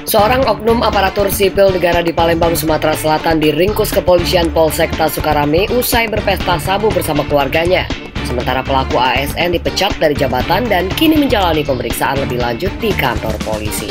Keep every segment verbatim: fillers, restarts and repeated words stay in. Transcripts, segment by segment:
Seorang oknum aparatur sipil negara di Palembang, Sumatera Selatan diringkus kepolisian Polsek Sukarame usai berpesta sabu bersama keluarganya. Sementara pelaku A S N dipecat dari jabatan dan kini menjalani pemeriksaan lebih lanjut di kantor polisi.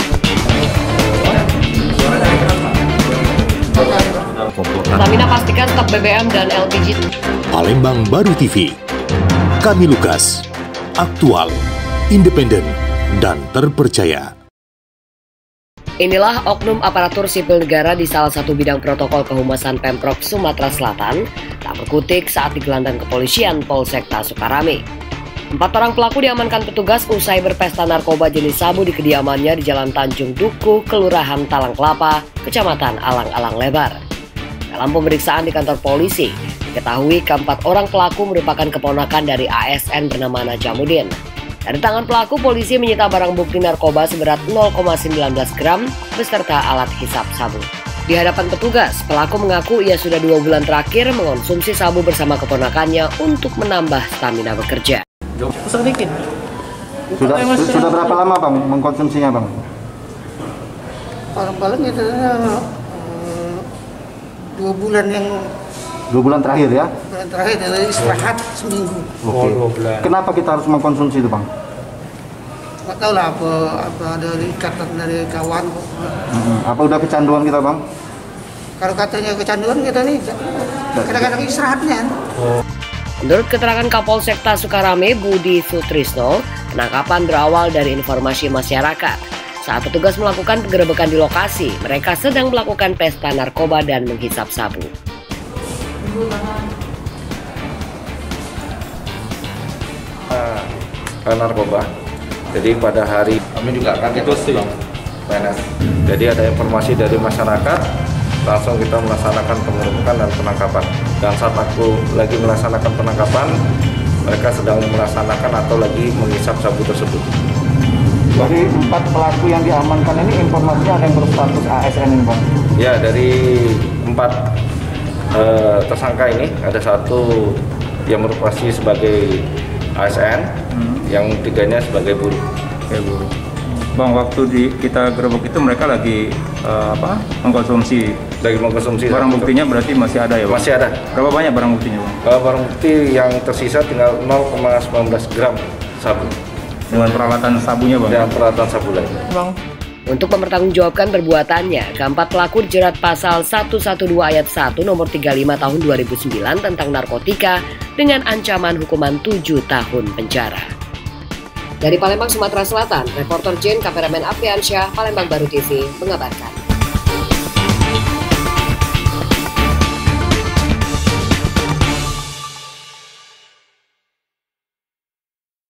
Pertamina pastikan stok B B M dan L P G. Palembang Baru T V. Kami Lukas. Aktual, independen, dan terpercaya. Inilah oknum aparatur sipil negara di salah satu bidang protokol kehumasan Pemprov Sumatera Selatan tak berkutik saat digelandang kepolisian Polsek Sukarame. Empat orang pelaku diamankan petugas usai berpesta narkoba jenis sabu di kediamannya di Jalan Tanjung Duku, Kelurahan Talang Kelapa, Kecamatan Alang-Alang Lebar. Dalam pemeriksaan di kantor polisi, diketahui keempat orang pelaku merupakan keponakan dari A S N bernama Najamuddin. Dari tangan pelaku, polisi menyita barang bukti narkoba seberat nol koma satu sembilan gram beserta alat hisap sabu. Di hadapan petugas, pelaku mengaku ia sudah dua bulan terakhir mengonsumsi sabu bersama keponakannya untuk menambah stamina bekerja. Sedikit. Sudah, sudah berapa lama Bang mengkonsumsinya Bang? Paling-paling itu uh, dua bulan yang Dua bulan terakhir ya? bulan terakhir dari istirahat seminggu. Oke. Oh, kenapa kita harus mengkonsumsi itu Bang? Nggak tahu lah apa, apa ada ikatan dari kawan. Hmm, apa udah kecanduan kita Bang? Kalau katanya kecanduan kita nih, kadang-kadang istirahatnya. Menurut keterangan Kapolsek Sukarame Budi Sutrisno, penangkapan berawal dari informasi masyarakat. Saat petugas melakukan penggerebekan di lokasi, mereka sedang melakukan pesta narkoba dan menghisap sabu. Uh, narkoba. Jadi pada hari kami juga akan itu sih P N S. Jadi ada informasi dari masyarakat, langsung kita melaksanakan penggerebekan dan penangkapan. Dan saat aku lagi melaksanakan penangkapan, mereka sedang melaksanakan atau lagi menghisap sabu tersebut. Dari empat pelaku yang diamankan ini informasinya ada yang berstatus A S N ini Bang? Ya, dari empat uh, tersangka ini ada satu yang beroperasi sebagai A S N, hmm. yang tiganya sebagai buruh. Oke, buruh. Bang, waktu di kita gerebek itu mereka lagi uh, apa? Mengkonsumsi. Lagi mengkonsumsi. Barang buktinya itu berarti masih ada ya, Bang? Masih ada. Berapa banyak barang buktinya, Bang? Uh, barang bukti yang tersisa tinggal nol koma satu sembilan gram sabu. Dengan peralatan sabunya, Bang? Dengan peralatan sabu lain. Bang. Untuk mempertanggungjawabkan perbuatannya, keempat pelaku dijerat pasal seratus dua belas ayat satu nomor tiga puluh lima tahun dua ribu sembilan tentang narkotika dengan ancaman hukuman tujuh tahun penjara. Dari Palembang, Sumatera Selatan, reporter Jane Kameramen Afriansyah, Palembang Baru T V mengabarkan.